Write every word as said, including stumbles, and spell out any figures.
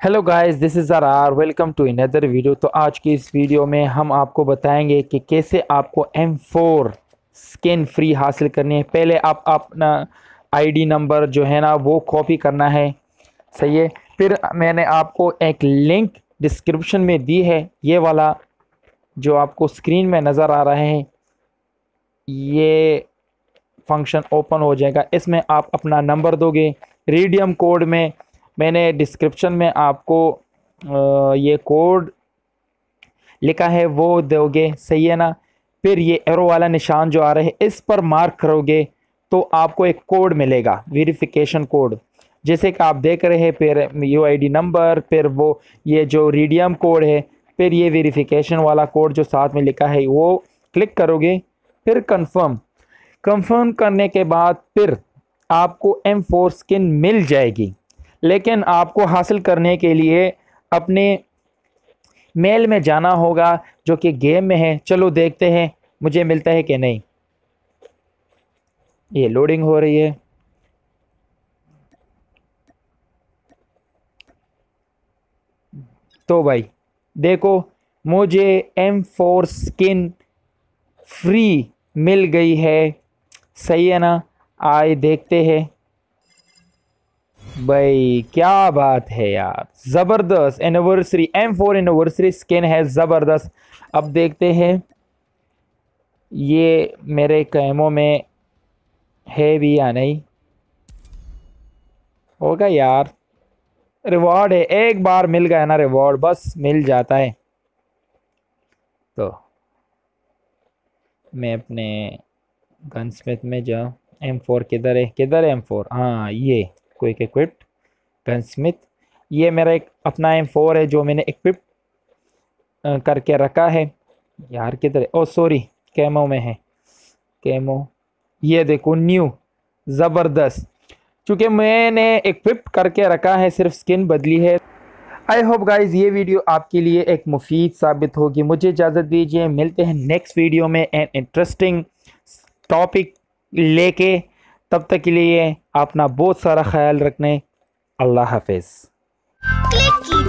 Hello guys, this is are welcome to another video. तो आज की इस वीडियो में हम आपको बताएंगे कि कैसे आपको एम फोर स्किन फ्री हासिल करनी है। पहले आप अपना आईडी नंबर जो है ना वो कॉपी करना है, सही है। फिर मैंने आपको एक लिंक डिस्क्रिप्शन में दी है, ये वाला जो आपको स्क्रीन में नज़र आ रहा है, ये फंक्शन ओपन हो जाएगा। इसमें आप अपना नंबर दोगे, रिडीम कोड में मैंने डिस्क्रिप्शन में आपको ये कोड लिखा है वो दोगे, सही है ना। फिर ये एरो वाला निशान जो आ रहा है इस पर मार्क करोगे तो आपको एक कोड मिलेगा, वेरिफिकेशन कोड, जैसे कि आप देख रहे हैं। फिर यू आई डी नंबर, फिर वो ये जो रिडीम कोड है, फिर ये वेरिफिकेशन वाला कोड जो साथ में लिखा है वो क्लिक करोगे। फिर कंफर्म कंफर्म करने के बाद फिर आपको एम फोर स्किन मिल जाएगी। लेकिन आपको हासिल करने के लिए अपने मेल में जाना होगा जो कि गेम में है। चलो देखते हैं मुझे मिलता है कि नहीं। ये लोडिंग हो रही है। तो भाई देखो, मुझे एम फोर स्किन फ्री मिल गई है, सही है ना। आए देखते हैं भाई, क्या बात है यार, ज़बरदस्त anniversary M four anniversary skin है, ज़बरदस्त। अब देखते हैं ये मेरे कैमों में है भी या नहीं। होगा यार, रिवॉर्ड है, एक बार मिल गया ना रिवॉर्ड, बस मिल जाता है। तो मैं अपने गनस्मिथ में जाऊँ। एम फोर किधर है, किधर है एम फोर? हाँ, ये क्विक इक्विप्ड गनस्मिथ। ये मेरा एक अपना एम फोर है जो मैंने इक्विप करके रखा है। यार किधर है? ओ सॉरी, कैमो में है, कैमो। ये देखो न्यू, ज़बरदस्त। चूँकि मैंने इक्विप करके रखा है, सिर्फ स्किन बदली है। आई होप गाइज ये वीडियो आपके लिए एक मुफीद साबित होगी। मुझे इजाज़त दीजिए, मिलते हैं नेक्स्ट वीडियो में एन इंटरेस्टिंग टॉपिक लेके। तब तक के लिए अपना बहुत सारा ख्याल रखने। अल्लाह हाफिज़।